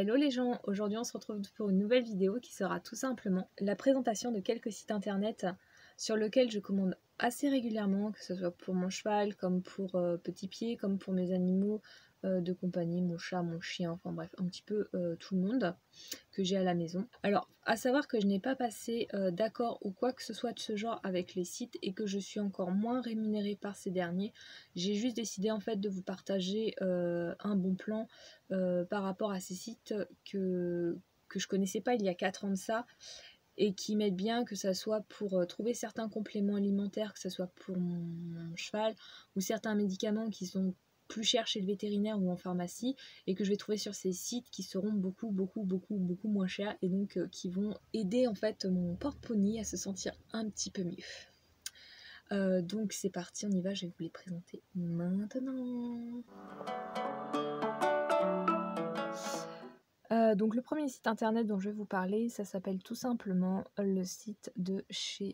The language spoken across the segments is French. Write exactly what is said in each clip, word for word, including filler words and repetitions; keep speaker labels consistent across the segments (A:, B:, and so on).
A: Hello les gens, aujourd'hui on se retrouve pour une nouvelle vidéo qui sera tout simplement la présentation de quelques sites internet sur lesquels je commande assez régulièrement, que ce soit pour mon cheval, comme pour euh, Petit Pied, comme pour mes animaux euh, de compagnie, mon chat, mon chien, enfin bref, un petit peu euh, tout le monde que j'ai à la maison. Alors, à savoir que je n'ai pas passé euh, d'accord ou quoi que ce soit de ce genre avec les sites et que je suis encore moins rémunérée par ces derniers. J'ai juste décidé en fait de vous partager euh, un bon plan euh, par rapport à ces sites que, que je connaissais pas il y a quatre ans de ça et qui m'aident bien, que ça soit pour euh, trouver certains compléments alimentaires, que ce soit pour mon, mon cheval ou certains médicaments qui sont plus cher chez le vétérinaire ou en pharmacie et que je vais trouver sur ces sites qui seront beaucoup beaucoup beaucoup beaucoup moins chers et donc euh, qui vont aider en fait mon porte-poney à se sentir un petit peu mieux. Euh, donc c'est parti, on y va, je vais vous les présenter maintenant. Euh, donc le premier site internet dont je vais vous parler, ça s'appelle tout simplement le site de chez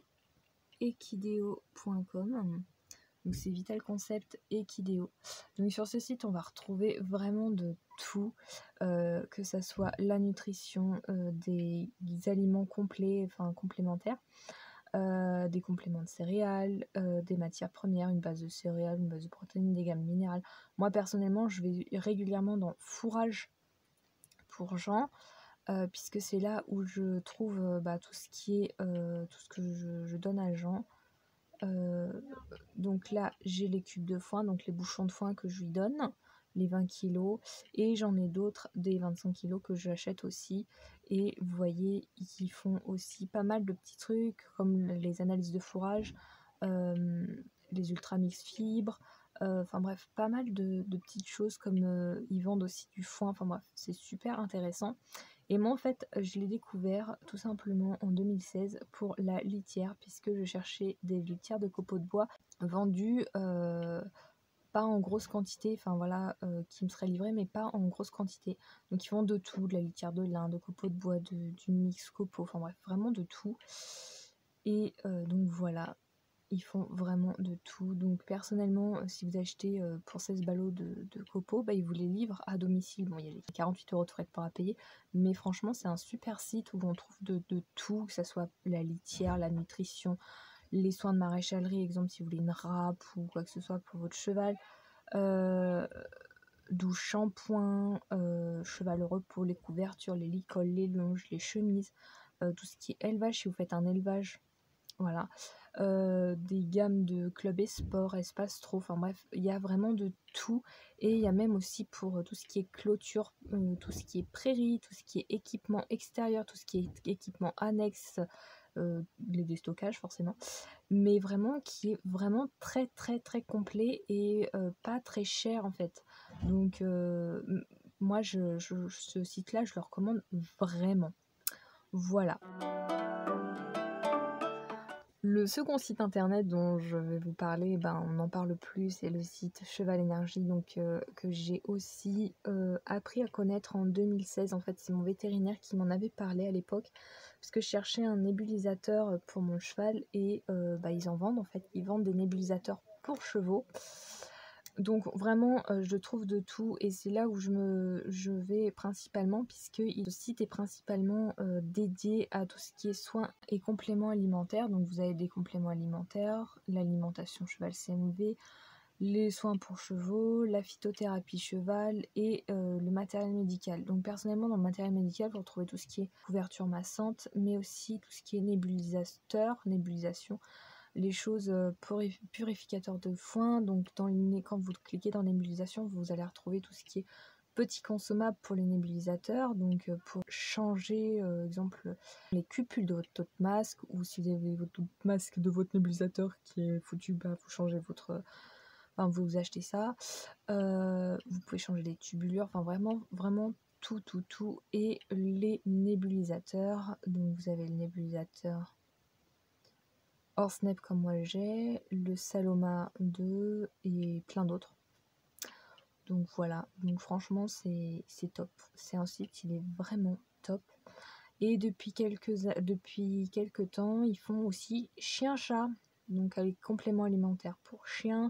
A: equideo point com. Donc c'est Vital Concept Equideo. Donc sur ce site, on va retrouver vraiment de tout, euh, que ça soit la nutrition, euh, des, des aliments complets, enfin complémentaires, euh, des compléments de céréales, euh, des matières premières, une base de céréales, une base de protéines, des gammes minérales. Moi personnellement, je vais régulièrement dans Fourrage pour Jean, euh, puisque c'est là où je trouve euh, bah, tout ce qui est euh, tout ce que je, je donne à Jean. Euh, donc là j'ai les cubes de foin, donc les bouchons de foin que je lui donne, les vingt kilos, et j'en ai d'autres des vingt-cinq kilos que j'achète aussi. Et vous voyez, ils font aussi pas mal de petits trucs comme les analyses de fourrage, euh, les ultra mix fibres, enfin euh, bref, pas mal de, de petites choses, comme euh, ils vendent aussi du foin, enfin bref, c'est super intéressant. Et moi en fait je l'ai découvert tout simplement en deux mille seize pour la litière, puisque je cherchais des litières de copeaux de bois vendues euh, pas en grosse quantité, enfin voilà, euh, qui me seraient livrées mais pas en grosse quantité. Donc ils vendent de tout, de la litière de lin, de copeaux de bois, de, du mix copeaux, enfin bref, vraiment de tout. Et euh, donc voilà, ils font vraiment de tout. Donc personnellement, si vous achetez euh, pour seize ballots de, de copeaux, bah, ils vous les livrent à domicile. Bon, il y a les quarante-huit euros de frais de port à payer, mais franchement, c'est un super site où on trouve de, de tout, que ce soit la litière, la nutrition, les soins de maréchalerie, exemple si vous voulez une râpe ou quoi que ce soit pour votre cheval, euh, douche, shampoing, euh, cheval au repos, les couvertures, les licoles, les longes, les chemises, euh, tout ce qui est élevage, si vous faites un élevage. Voilà, euh, des gammes de club et sport, espace trop, enfin bref, il y a vraiment de tout. Et il y a même aussi pour tout ce qui est clôture, euh, tout ce qui est prairie, tout ce qui est équipement extérieur, tout ce qui est équipement annexe, euh, les déstockages forcément, mais vraiment qui est vraiment très très très complet et euh, pas très cher en fait. Donc euh, moi je, je, ce site là je le recommande vraiment. Voilà. Le second site internet dont je vais vous parler, ben, on n'en parle plus, c'est le site Cheval Énergie, donc euh, que j'ai aussi euh, appris à connaître en deux mille seize. En fait, c'est mon vétérinaire qui m'en avait parlé à l'époque, parce que je cherchais un nébulisateur pour mon cheval et euh, bah, ils en vendent en fait, ils vendent des nébulisateurs pour chevaux. Donc vraiment, euh, je trouve de tout et c'est là où je, me, je vais principalement, puisque le site est principalement euh, dédié à tout ce qui est soins et compléments alimentaires. Donc vous avez des compléments alimentaires, l'alimentation cheval C M V, les soins pour chevaux, la phytothérapie cheval et euh, le matériel médical. Donc personnellement, dans le matériel médical, vous retrouvez tout ce qui est couverture massante, mais aussi tout ce qui est nébulisateur, nébulisation, les choses purif purificateurs de foin. Donc dans les, quand vous cliquez dans nébulisation, vous allez retrouver tout ce qui est petits consommables pour les nébulisateurs, donc euh, pour changer, euh, exemple, les cupules de votre masque, ou si vous avez votre masque de votre nébulisateur qui est foutu, bah, vous changez votre... Enfin, vous achetez ça. Euh, vous pouvez changer les tubulures, enfin vraiment, vraiment tout, tout, tout. Et les nébulisateurs, donc vous avez le nébulisateur Orsnep comme moi j'ai, le Saloma deux et plein d'autres. Donc voilà, donc franchement c'est top. C'est un site, il est vraiment top. Et depuis quelques, depuis quelques temps, ils font aussi chien-chat, donc avec compléments alimentaires pour chiens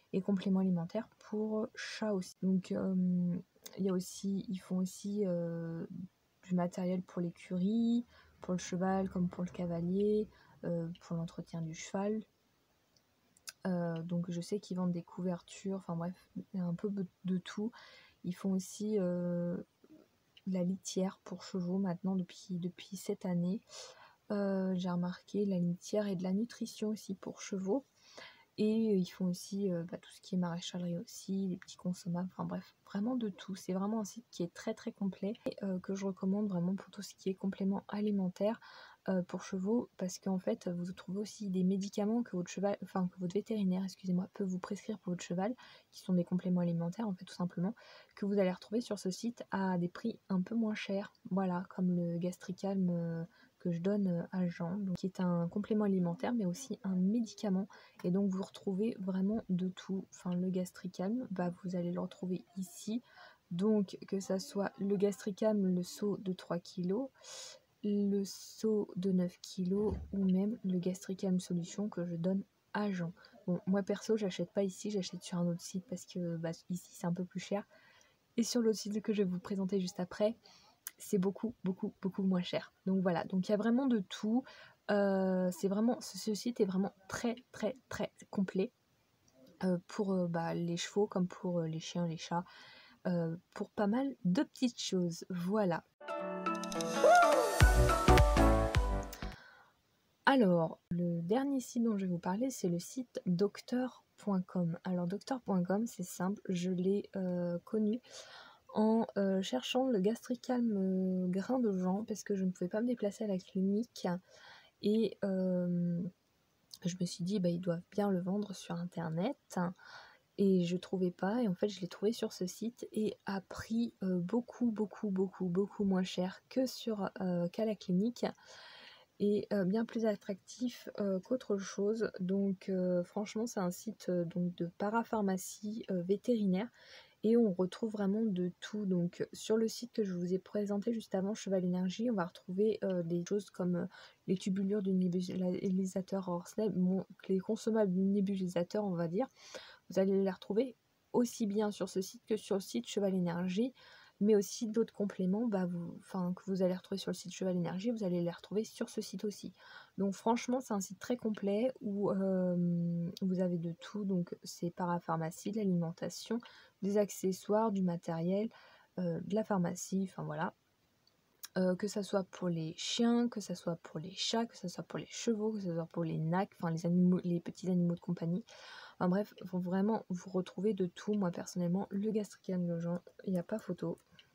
A: et compléments alimentaires pour chats aussi. Donc euh, il y a aussi, ils font aussi euh, du matériel pour l'écurie, pour le cheval comme pour le cavalier, euh, pour l'entretien du cheval. Euh, donc je sais qu'ils vendent des couvertures, enfin bref, il y a un peu de tout. Ils font aussi euh, la litière pour chevaux maintenant depuis, depuis cette année. Euh, j'ai remarqué la litière et de la nutrition aussi pour chevaux. Et ils font aussi euh, bah, tout ce qui est maréchalerie aussi, les petits consommables, enfin bref, vraiment de tout. C'est vraiment un site qui est très très complet et euh, que je recommande vraiment pour tout ce qui est complément alimentaire euh, pour chevaux, parce qu'en fait vous trouvez aussi des médicaments que votre cheval, enfin que votre vétérinaire, excusez-moi, peut vous prescrire pour votre cheval, qui sont des compléments alimentaires en fait tout simplement, que vous allez retrouver sur ce site à des prix un peu moins chers. Voilà, comme le Gastricalm euh, que je donne à Jean, donc, qui est un complément alimentaire mais aussi un médicament. Et donc vous retrouvez vraiment de tout. Enfin le Gastricalm, bah, vous allez le retrouver ici. Donc que ça soit le Gastricalm, le seau de trois kilos, le seau de neuf kilos ou même le Gastricalm solution que je donne à Jean. Bon, moi perso j'achète pas ici, j'achète sur un autre site parce que bah, ici c'est un peu plus cher. Et sur l'autre site que je vais vous présenter juste après, c'est beaucoup, beaucoup, beaucoup moins cher. Donc voilà, donc il y a vraiment de tout. Euh, c'est vraiment, ce, ce site est vraiment très, très, très complet euh, pour euh, bah, les chevaux comme pour euh, les chiens, les chats, euh, pour pas mal de petites choses. Voilà. Alors, le dernier site dont je vais vous parler, c'est le site docteur point com. Alors, docteur point com, c'est simple, je l'ai euh, connu en euh, cherchant le Gastricalm euh, grain de Jean parce que je ne pouvais pas me déplacer à la clinique et euh, je me suis dit bah ils doivent bien le vendre sur internet et je trouvais pas et en fait je l'ai trouvé sur ce site et à prix euh, beaucoup beaucoup beaucoup beaucoup moins cher que sur euh, qu'à la clinique et euh, bien plus attractif euh, qu'autre chose. Donc euh, franchement c'est un site euh, donc de parapharmacie euh, vétérinaire. Et on retrouve vraiment de tout. Donc sur le site que je vous ai présenté juste avant, Cheval Énergie, on va retrouver euh, des choses comme euh, les tubulures du nébulisateur Horsley, bon, les consommables du nébulisateur on va dire. Vous allez les retrouver aussi bien sur ce site que sur le site Cheval Énergie, mais aussi d'autres compléments bah, vous, enfin, que vous allez retrouver sur le site Cheval Énergie, vous allez les retrouver sur ce site aussi. Donc franchement c'est un site très complet où euh, vous avez de tout, donc c'est parapharmacie, de l'alimentation, des accessoires, du matériel, euh, de la pharmacie, enfin voilà. Euh, que ça soit pour les chiens, que ça soit pour les chats, que ça soit pour les chevaux, que ça soit pour les nacs, enfin les animaux, les petits animaux de compagnie. Enfin bref, faut vraiment vous retrouver de tout. Moi personnellement, le Gastricalm de Jean, il n'y a pas photo.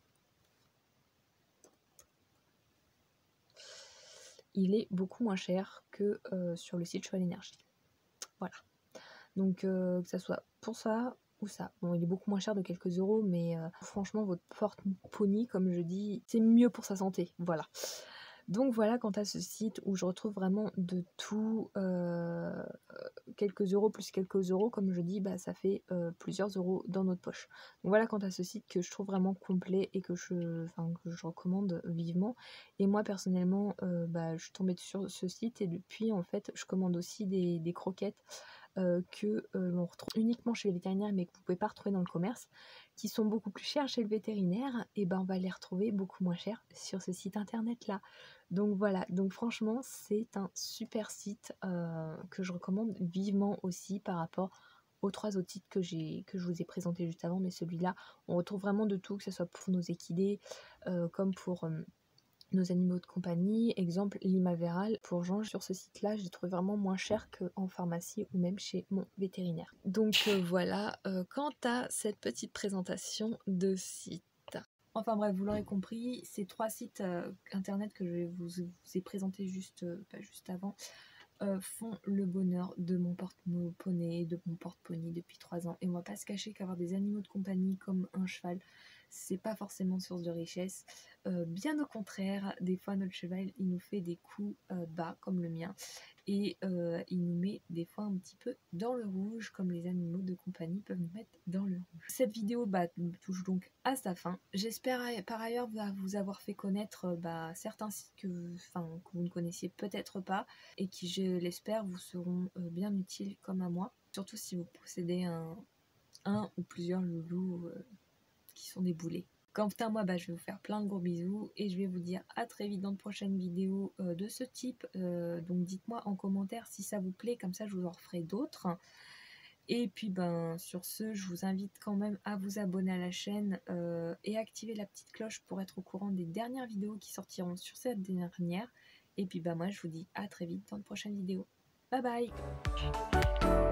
A: Il est beaucoup moins cher que euh, sur le site Cheval Énergie. Voilà. Donc euh, que ça soit pour ça ou ça. Bon, il est beaucoup moins cher de quelques euros, mais euh, franchement, votre porte-pony, comme je dis, c'est mieux pour sa santé. Voilà. Donc voilà quant à ce site où je retrouve vraiment de tout, euh, quelques euros plus quelques euros, comme je dis, bah, ça fait euh, plusieurs euros dans notre poche. Donc voilà quant à ce site que je trouve vraiment complet et que je, enfin, que je recommande vivement. Et moi personnellement, euh, bah, je suis tombée sur ce site et depuis en fait je commande aussi des, des croquettes euh, que euh, l'on retrouve uniquement chez le vétérinaire mais que vous ne pouvez pas retrouver dans le commerce, qui sont beaucoup plus chères chez le vétérinaire, et ben on va les retrouver beaucoup moins chères sur ce site internet là. Donc voilà, donc franchement c'est un super site euh, que je recommande vivement aussi par rapport aux trois autres sites que, j'ai, que je vous ai présentés juste avant, mais celui-là on retrouve vraiment de tout, que ce soit pour nos équidés euh, comme pour euh, nos animaux de compagnie. Exemple Limaveral pour Jean, sur ce site là j'ai trouvé vraiment moins cher qu'en pharmacie ou même chez mon vétérinaire. Donc euh, voilà euh, quant à cette petite présentation de site. Enfin bref, vous l'aurez compris, ces trois sites euh, internet que je vais vous, vous ai présentés juste, euh, pas juste avant euh, font le bonheur de mon porte-poney, de mon porte-pony depuis trois ans. Et on va pas se cacher qu'avoir des animaux de compagnie comme un cheval, c'est pas forcément source de richesse. Euh, bien au contraire, des fois notre cheval il nous fait des coups euh, bas comme le mien et euh, il nous met des fois un petit peu dans le rouge comme les animaux de compagnie peuvent nous mettre dans le rouge. Cette vidéo bah, touche donc à sa fin. J'espère par ailleurs vous avoir fait connaître bah, certains sites que vous, enfin, que vous ne connaissiez peut-être pas et qui je l'espère vous seront euh, bien utiles comme à moi. surtout si vous possédez un, un ou plusieurs loulous euh, qui sont des boulets. Quant à moi, bah, je vais vous faire plein de gros bisous et je vais vous dire à très vite dans de prochaines vidéos euh, de ce type. Euh, donc dites-moi en commentaire si ça vous plaît, comme ça je vous en referai d'autres. Et puis ben sur ce, je vous invite quand même à vous abonner à la chaîne euh, et activer la petite cloche pour être au courant des dernières vidéos qui sortiront sur cette dernière. Et puis ben moi je vous dis à très vite dans de prochaines vidéos. Bye bye.